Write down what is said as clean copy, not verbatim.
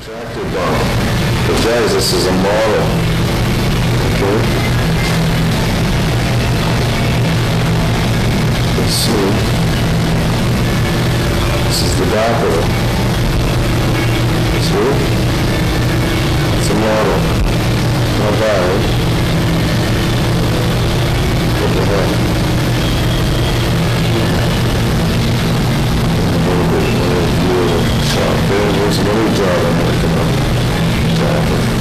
Tractor bump. But guys, this is a model. Okay? Let's see. This is the back of it. See? It's a model. Not bad. What the heck? A little bit more view of the shop. There's another job I'm working on.